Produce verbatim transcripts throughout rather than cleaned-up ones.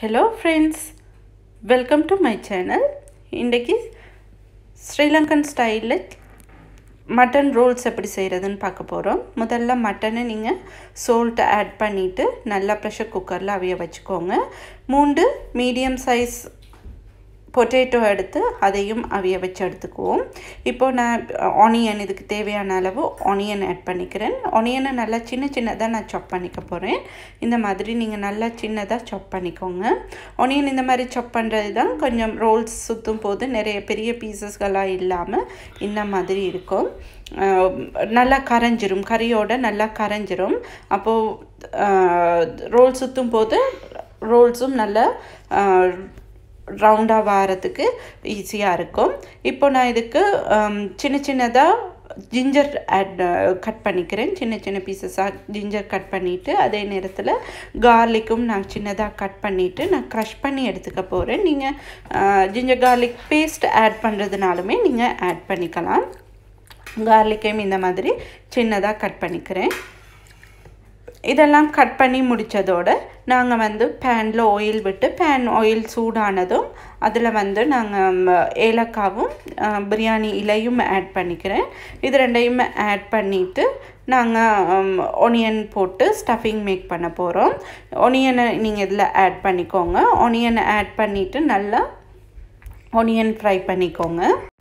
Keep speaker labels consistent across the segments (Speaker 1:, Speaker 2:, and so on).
Speaker 1: Hello friends, welcome to my channel. இன்றைக்கு srilankan style mutton rolls எப்படி செய்யறதுன்னு பார்க்க போறோம். முதல்ல மட்டனை நீங்க salt add பண்ணிட்டு நல்லா pressure cookerல அவிய வச்சுக்கோங்க. மூன்று medium size potato எடுத்து அதையும் அவிய வச்சு எடுத்துக்குவோம். இப்போ நான் ஆனியன் இதுக்கு தேவையான அளவு ஆனியன் ஆட் பண்ணிக்கிறேன். ஆனியனை நல்லா சின்ன சின்னதா நான் சாப் பண்ணிக்க போறேன். இந்த மாதிரி நீங்க நல்லா சின்னதா சாப் பண்ணிக்கோங்க. ஆனியன் இந்த மாதிரி சாப் பண்றது தான் கொஞ்சம் ரோல்ஸ் சுத்தும் போது நிறைய பெரிய பீசஸ்களா இல்லாம இந்த மாதிரி இருக்கும். நல்லா கரஞ்சிரும், கறியோட நல்லா கரஞ்சிரும். அப்போ ரோல் சுத்தும் போது ரோல்ஸும் நல்லா ரவுண்டா வாரத்துக்கு ஈஸியா இருக்கும். இப்போ நான் இதுக்கு சின்ன சின்னதா ginger add கட் பண்ணிக்கிறேன். சின்ன சின்ன பீசஸா ginger கட் பண்ணிட்டு அதே நேரத்துல garlicum நான் சின்னதா கட் பண்ணிட்டு நான் crush பண்ணி எடுத்துக்க போறேன். நீங்க ginger garlic paste add பண்றதுனாலுமே நீங்க add பண்ணிக்கலாம். garlicum இந்த மாதிரி சின்னதா கட் பண்ணிக்கிறேன். இதெல்லாம் கட் பண்ணி முடிச்சதோட நாங்க வந்து panல oil விட்டு pan oil சூடானதும் அதுல வந்து நாங்க ஏலக்காவும் பிரியாணி இலையும் ஆட் பண்ணிக்கிறேன். இது ரெண்டையும் ஆட் பண்ணிட்டு நாங்க ஆனியன் போட்டு ஸ்டஃபிங் மேக் பண்ண போறோம். ஆனியனை நீங்க இதல ஆட் பண்ணிக்கோங்க. ஆனியனை ஆட் பண்ணிட்டு நல்லா ஆனியன் ஃப்ரை பண்ணிக்கோங்க.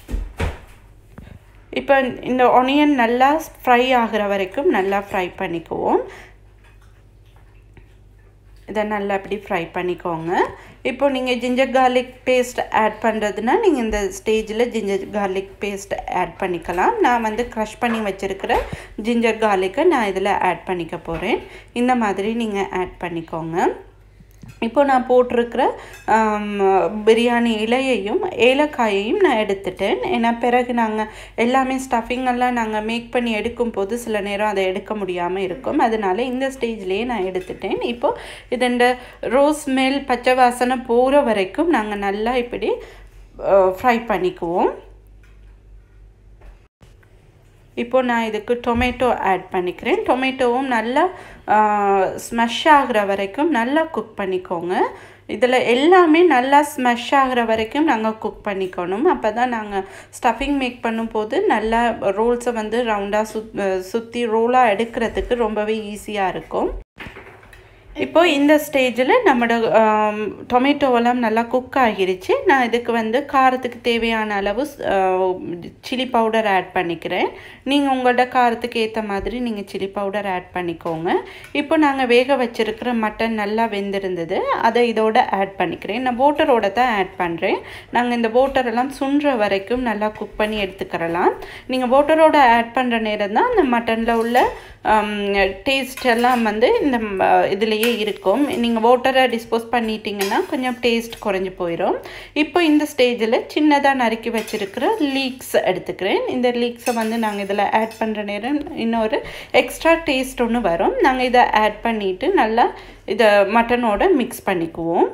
Speaker 1: இப்போ இந்த ஆனியன் நல்லா ஃப்ரை ஆகுற வரைக்கும் நல்லா ஃப்ரை பண்ணிக்குவோம். இத நல்லா அப்படி ஃப்ரை பண்ணிக்கோங்க. இப்போ நீங்க ginger garlic paste ஆட் பண்றதுனா நீங்க இந்த ஸ்டேஜ்ல ginger garlic paste ஆட் பண்ணிக்கலாம். நான் வந்து crush பண்ணி வச்சிருக்கிற ginger garlic நான் இதல ஆட் பண்ணிக்க போறேன். இந்த மாதிரி நீங்க ஆட் பண்ணிக்கோங்க. இப்போ நான் போட்டுருக்கிற பிரியாணி இலையையும் ஏலக்காயையும் நான் எடுத்துட்டேன். ஏன்னா பிறகு நாங்க எல்லாமே ஸ்டஃபிங் எல்லாம் நாங்க மேக் பண்ணி எடுக்கும் போது சில நேரம் அதை எடுக்க முடியாம இருக்கும். அதனால இந்த ஸ்டேஜ்லயே நான் எடுத்துட்டேன். இப்போ இதண்ட ரோஸ் ஸ்மெல் பச்சை வாசனை போற வரைக்கும் நாங்க நல்லா இப்படி ஃப்ரை பண்ணிக்குவோம். இப்போ நான் இதுக்கு டொமேட்டோ ஆட் பண்ணிக்கிறேன். டொமேட்டோவும் நல்லா ஸ்மஷ் ஆகுற வரைக்கும் நல்லா குக் பண்ணிக்கோங்க. இதல எல்லாமே நல்லா ஸ்மஷ் ஆகுற வரைக்கும் நாங்க குக் பண்ணிக்கணும். அப்பதான் நாங்க ஸ்டஃபிங் மேக் பண்ணும்போது நல்லா ரோல்ஸை வந்து ரவுண்டா சுத்தி ரோலா எடுக்கிறதுக்கு ரொம்பவே ஈஸியா இருக்கும். இப்போ இந்த ஸ்டேஜ்ல நம்மட டொமேட்டோ எல்லாம் நல்லா குக் ஆகிருச்சு. நான் இதுக்கு வந்து காரத்துக்கு தேவையான அளவு சில்லி பவுடர் ஆட் பண்ணிக்கிறேன். நீங்க உங்களோட காரத்துக்கு ஏத்த மாதிரி நீங்க சில்லி பவுடர் ஆட் பண்ணிக்கோங்க. இப்போ நாங்க வேக வச்சிருக்கிற மட்டன் நல்லா வெந்திருந்தது. அதை இதோட ஆட் பண்ணிக்கிறேன். நான் வாட்டரோட தான் ஆட் பண்றேன். நாங்க இந்த வாட்டர் எல்லாம் சுண்ற வரைக்கும் நல்லா குக் பண்ணி எடுத்துக்கறலாம். நீங்க வாட்டரோட ஆட் பண்ற நேரம் தான் அந்த மட்டன்ல உள்ள டேஸ்ட் எல்லாம் வந்து இந்த இதுலயே இருக்கும். நீங்க வாட்டரை டிஸ்போஸ் பண்ணிட்டீங்கன்னா கொஞ்சம் டேஸ்ட் குறைஞ்சு போயிடும். இப்போ இந்த ஸ்டேஜ்ல சின்னதா நறுக்கி வச்சிருக்கிற லீக்ஸ் எடுத்துக்கிறேன். இந்த லீக்ஸை வந்து நாங்க இதல ஆட் பண்ற நேரம் இன்னொரு எக்ஸ்ட்ரா டேஸ்ட் ஒன்று வரும். நாங்க இதை ஆட் பண்ணிட்டு நல்லா இத மட்டனோட மிக்ஸ் பண்ணிக்குவோம்.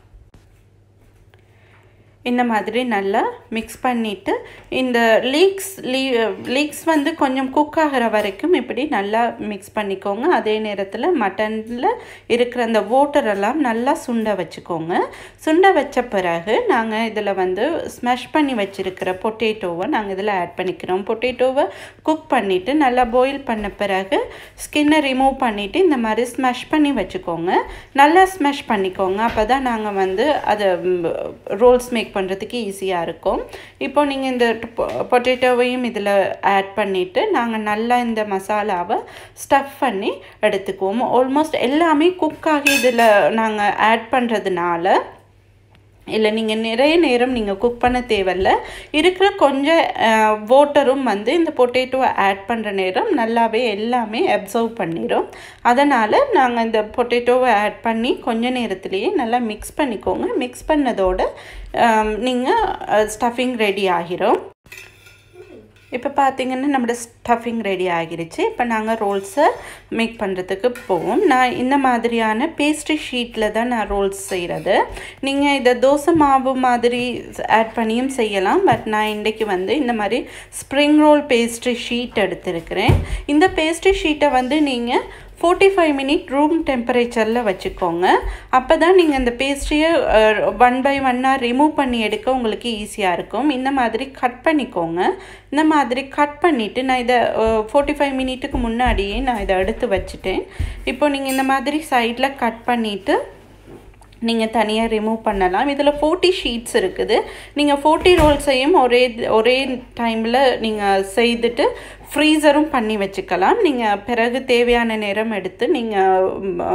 Speaker 1: இந்த மாதிரி நல்லா மிக்ஸ் பண்ணிட்டு இந்த லீக்ஸ் லீக்ஸ் வந்து கொஞ்சம் குக் ஆகுற வரைக்கும் இப்படி நல்லா மிக்ஸ் பண்ணிக்கோங்க. அதே நேரத்துல மட்டன்ல இருக்கிற அந்த வாட்டர் எல்லாம் நல்லா சுண்ட வச்சுக்கோங்க. சுண்ட வச்ச பிறகு நாங்க இதல வந்து ஸ்மாஷ் பண்ணி வச்சிருக்கிற பொட்டேட்டோவை நாங்க இதல ஆட் பண்ணிக்கிறோம். பொட்டேட்டோவை குக் பண்ணிட்டு நல்லா பாயில் பண்ண பிறகு ஸ்கின்னை ரிமூவ் பண்ணிட்டு இந்த மாதிரி ஸ்மாஷ் பண்ணி வச்சுக்கோங்க. நல்லா ஸ்மாஷ் பண்ணிக்கோங்க. அப்பதான் நாங்க வந்து அத ரோல்ஸ் மேக் பண்றதுக்கு ஈஸியா இருக்கும். இப்போ நீங்க இந்த பொட்டேட்டோவையும் இதல ஆட் பண்ணிட்டு நாங்க நல்லா இந்த மசாலாவை ஸ்டஃப் பண்ணி எடுத்துக்குவோம். ஆல்மோஸ்ட் எல்லாமே குக் ஆகி இதல நாங்க ஆட் பண்றதுனால இல்ல நீங்க நிறைய நேரம் நீங்க குக் பண்ண தேவையில்ல. இருக்கிற கொஞ்சம் வாட்டரும் வந்து இந்த பொட்டேட்டோவை ஆட் பண்ற நேரம் நல்லாவே எல்லாமே அப்சர்வ் பண்ணிரும். அதனால நாங்க இந்த பொட்டேட்டோவை ஆட் பண்ணி கொஞ்ச நேரத்திலேயே நல்லா மிக்ஸ் பண்ணிக்கோங்க. மிக்ஸ் பண்ணதோட நீங்க ஸ்டஃபிங் ரெடி ஆகிரும். இப்போ பாத்தீங்கன்னா நம்ம ஸ்டஃபிங் ரெடி ஆகிருச்சு. இப்போ நாங்க ரோல்ஸ் மேக் பண்றதுக்கு போவோம். நான் இந்த மாதிரியான பேஸ்ட்ரி ஷீட்ல தான் நான் ரோல்ஸ் செய்யறது. நீங்க இத தோசை மாவு மாதிரி ஆட் பண்ணியும் செய்யலாம். பட் நான் இன்னைக்கு வந்து இந்த மாதிரி ஸ்ப்ரிங் ரோல் பேஸ்ட்ரி ஷீட் எடுத்துக்கிறேன். இந்த பேஸ்ட்ரி ஷீட்டை வந்து நீங்க forty-five மினிட் ரூம் டெம்பரேச்சரில் வச்சுக்கோங்க. அப்போ தான் நீங்கள் அந்த பேஸ்ட்ரியை ஒன் பை ஒன்னாக ரிமூவ் பண்ணி எடுக்க உங்களுக்கு ஈஸியாக இருக்கும். இந்த மாதிரி கட் பண்ணிக்கோங்க. இந்த மாதிரி கட் பண்ணிவிட்டு நான் இதை ஃபார்ட்டி ஃபைவ் மினிட்டுக்கு முன்னாடியே நான் இதை எடுத்து வச்சுட்டேன். இப்போ நீங்கள் இந்த மாதிரி சைடில் கட் பண்ணிவிட்டு நீங்கள் தனியாக ரிமூவ் பண்ணலாம். இதில் forty ஷீட்ஸ் இருக்குது. நீங்கள் forty ரோல்ஸையும் ஒரே ஒரே டைமில் நீங்கள் செய்துட்டு ஃப்ரீசரும் பண்ணி வச்சுக்கலாம். நீங்கள் பிறகு தேவையான நேரம் எடுத்து நீங்கள்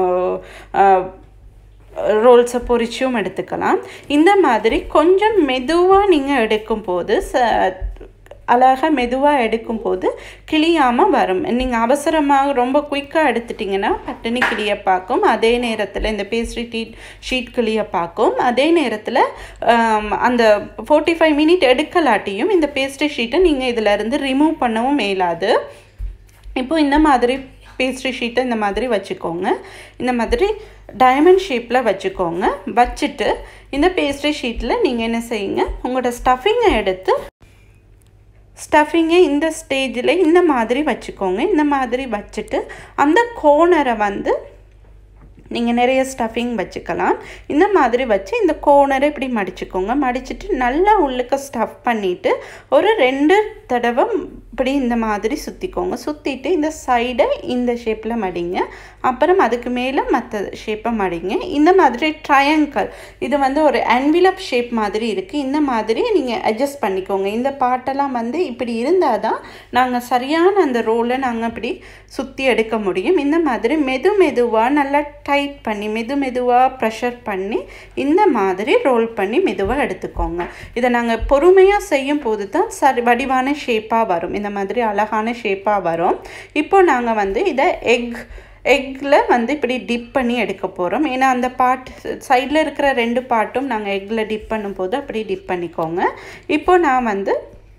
Speaker 1: ரோல்ஸை பொரிச்சும் எடுத்துக்கலாம். இந்த மாதிரி கொஞ்சம் மெதுவாக நீங்கள் எடுக்கும்போது ச அழகாக மெதுவாக எடுக்கும்போது கிளியாமல் வரும். நீங்கள் அவசரமாக ரொம்ப குயிக்காக எடுத்துட்டிங்கன்னா பட்டுன்னு கிளிய பார்க்கும். அதே நேரத்தில் இந்த பேஸ்ட்ரி டீட் ஷீட் கிளிய பார்க்கும். அதே நேரத்தில் அந்த ஃபார்ட்டி ஃபைவ் மினிட் எடுக்கலாட்டியும் இந்த பேஸ்ட்ரி ஷீட்டை நீங்கள் இதிலேருந்து ரிமூவ் பண்ணவும் மேலாது. இப்போது இந்த மாதிரி பேஸ்ட்ரி ஷீட்டை இந்த மாதிரி வச்சுக்கோங்க. இந்த மாதிரி டைமண்ட் ஷேப்பில் வச்சுக்கோங்க. வச்சுட்டு இந்த பேஸ்ட்ரி ஷீட்டில் நீங்கள் என்ன செய்யுங்க, உங்களோட ஸ்டஃபிங்கை எடுத்து ஸ்டஃபிங்கை இந்த ஸ்டேஜில் இந்த மாதிரி வச்சுக்கோங்க. இந்த மாதிரி வச்சுட்டு அந்த கோனரை வந்து நீங்கள் நிறைய ஸ்டஃபிங் வச்சுக்கலாம். இந்த மாதிரி வச்சு இந்த கோனரை இப்படி மடிச்சுக்கோங்க. மடிச்சுட்டு நல்லா உள்ளுக்க ஸ்டஃப் பண்ணிவிட்டு ஒரு ரெண்டு தடவை இப்படி இந்த மாதிரி சுற்றிக்கோங்க. சுற்றிட்டு இந்த சைடை இந்த ஷேப்பில் மடிங்க. அப்புறம் அதுக்கு மேலே மற்ற ஷேப்பை மடிங்க. இந்த மாதிரி ட்ரையாங்கிள் இது வந்து ஒரு என்விலப் ஷேப் மாதிரி இருக்குது. இந்த மாதிரி நீங்கள் அட்ஜஸ்ட் பண்ணிக்கோங்க. இந்த பாட்டெல்லாம் வந்து இப்படி இருந்தால் தான் நாங்கள் சரியான அந்த ரோலை நாங்கள் இப்படி சுற்றி எடுக்க முடியும். இந்த மாதிரி மெது மெதுவாக நல்லா டைட் பண்ணி மெது மெதுவாக ப்ரெஷர் பண்ணி இந்த மாதிரி ரோல் பண்ணி மெதுவாக எடுத்துக்கோங்க. இதை நாங்கள் பொறுமையாக செய்யும் போது தான் சரி வடிவான ஷேப்பாக வரும். இந்த மாதிரி அழகான ஷேப்பாக வரும். இப்போ நாங்கள் வந்து இதை எக் எக்கில் வந்து இப்படி டிப் பண்ணி எடுக்க போகிறோம். ஏன்னா அந்த பார்ட் சைடில் இருக்கிற ரெண்டு பார்ட்டும் நாங்கள் எக்கில் டிப் பண்ணும்போது அப்படி டிப் பண்ணிக்கோங்க. இப்போ நான் வந்து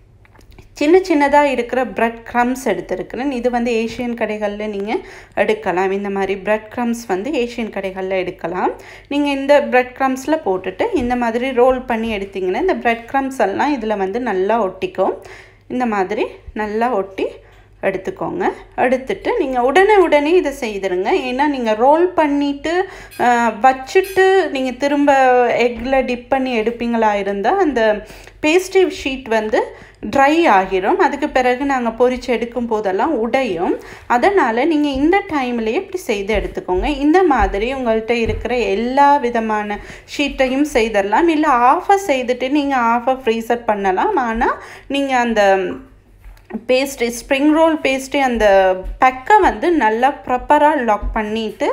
Speaker 1: சின்ன சின்னதாக இருக்கிற பிரெட் க்ரம்ஸ் எடுத்துருக்கிறேன். இது வந்து ஏஷியன் கடைகளில் நீங்கள் எடுக்கலாம். இந்த மாதிரி பிரெட் க்ரம்ஸ் வந்து ஏஷியன் கடைகளில் எடுக்கலாம். நீங்கள் இந்த பிரெட் க்ரம்ஸில் போட்டுட்டு இந்த மாதிரி ரோல் பண்ணி எடுத்திங்கன்னா இந்த பிரெட் க்ரம்ஸ் எல்லாம் இதில் வந்து நல்லா ஒட்டிக்கும். இந்த மாதிரி நல்லா ஒட்டி எடுத்துக்கோங்க. எடுத்துட்டு நீங்கள் உடனே உடனே இதை செய்திருங்க. ஏன்னா நீங்கள் ரோல் பண்ணிவிட்டு வச்சுட்டு நீங்கள் திரும்ப எக்கில் டிப் பண்ணி எடுப்பீங்களா இருந்தால் அந்த பேஸ்ட்ரி ஷீட் வந்து ட்ரை ஆகிரும். அதுக்கு பிறகு நாங்கள் பொரிச்சு எடுக்கும் போதெல்லாம் உடையும். அதனால் நீங்கள் இந்த டைம்லேயே இப்படி செய்து எடுத்துக்கோங்க. இந்த மாதிரி உங்கள்கிட்ட இருக்கிற எல்லா விதமான ஷீட்டையும் செய்திடலாம். இல்லை ஆஃபை செய்துட்டு நீங்கள் ஆஃபை ஃப்ரீசர் பண்ணலாம். ஆனால் நீங்கள் அந்த பேஸ்ட்ரி ஸ்ப்ரிங் ரோல் பேஸ்ட்ரி அந்த பேக்கை வந்து நல்லா ப்ராப்பராக லாக் பண்ணிவிட்டு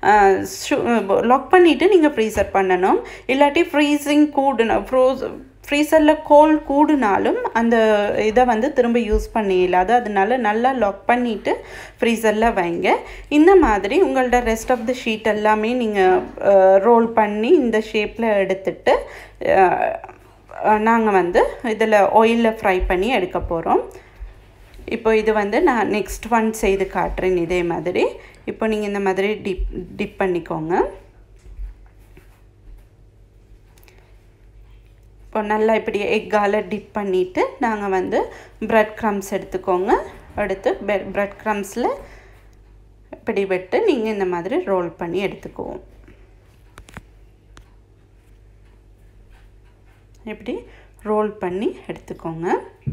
Speaker 1: லாக் பண்ணிவிட்டு நீங்கள் ஃப்ரீசர் பண்ணணும். இல்லாட்டி ஃப்ரீசிங் கூடணும் ஃப்ரோஸ் ஃப்ரீசரில் கோல்ட் கூடுனாலும் அந்த இதை வந்து திரும்ப யூஸ் பண்ணிடலாது. அதனால நல்லா லாக் பண்ணிவிட்டு ஃப்ரீசரில் வைங்க. இந்த மாதிரி உங்களோட ரெஸ்ட் ஆஃப் த ஷீட் எல்லாமே நீங்கள் ரோல் பண்ணி இந்த ஷேப்பில் எடுத்துட்டு நாங்கள் வந்து இதில் ஆயிலில் ஃப்ரை பண்ணி எடுக்க போகிறோம். இப்போ இது வந்து நான் நெக்ஸ்ட் ஒன் செய்து காட்டுறேன். இதே மாதிரி இப்போ நீங்கள் இந்த மாதிரி டிப் டிப் பண்ணிக்கோங்க. இப்போ நல்லா இப்படி எக்கால் டிப் பண்ணிவிட்டு நாங்கள் வந்து பிரெட் க்ரம்ஸ் எடுத்துக்கோங்க. எடுத்து பிரெட் க்ரம்ஸில் இப்படி விட்டு நீங்கள் இந்த மாதிரி ரோல் பண்ணி எடுத்துக்குவோம். இப்படி ரோல் பண்ணி எடுத்துக்கோங்க.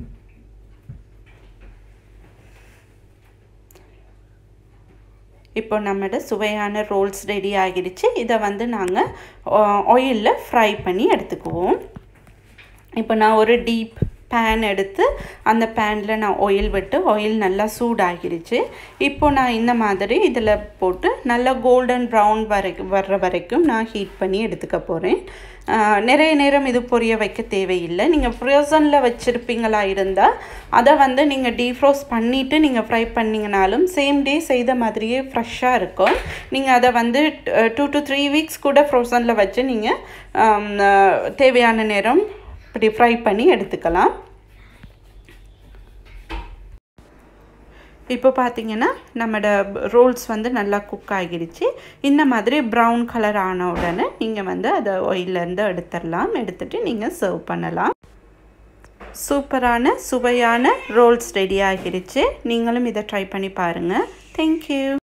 Speaker 1: இப்போ நம்மளோட சுவையான ரோல்ஸ் ரெடி ஆகிடுச்சு. இதை வந்து நாங்கள் ஆயிலில் ஃப்ரை பண்ணி எடுத்துக்குவோம். இப்போ நான் ஒரு டீப் பேன் எடுத்து அந்த பேனில் நான் ஆயில் விட்டு ஆயில் நல்லா சூடாகிடுச்சு. இப்போ நான் இந்த மாதிரி இதில் போட்டு நல்லா கோல்டன் ப்ரௌன் வரைக்கும் வர்ற வரைக்கும் நான் ஹீட் பண்ணி எடுத்துக்க போகிறேன். நிறைய நேரம் இது பொரிய வைக்க தேவையில்லை. நீங்கள் ஃப்ரோசனில் வச்சுருப்பீங்களா இருந்தால் அதை வந்து நீங்கள் டீஃப்ரோஸ் பண்ணிவிட்டு நீங்கள் ஃப்ரை பண்ணிங்கனாலும் சேம் டே செய்த மாதிரியே ஃப்ரெஷ்ஷாக இருக்கும். நீங்கள் அதை வந்து டூ டு த்ரீ வீக்ஸ் கூட ஃப்ரோசனில் வச்சு நீங்கள் தேவையான நேரம் இப்படி ஃப்ரை பண்ணி எடுத்துக்கலாம். இப்போ பார்த்தீங்கன்னா நம்மளோட ரோல்ஸ் வந்து நல்லா குக் ஆகிடுச்சு. இந்த மாதிரி ப்ரௌன் கலர் ஆன உடனே நீங்கள் வந்து அதை ஆயிலேருந்து எடுத்துடலாம். எடுத்துகிட்டு நீங்கள் சர்வ் பண்ணலாம். சூப்பரான சுவையான ரோல்ஸ் ரெடி ஆகிடுச்சு. நீங்களும் இதை ட்ரை பண்ணி பாருங்கள். தேங்க்யூ.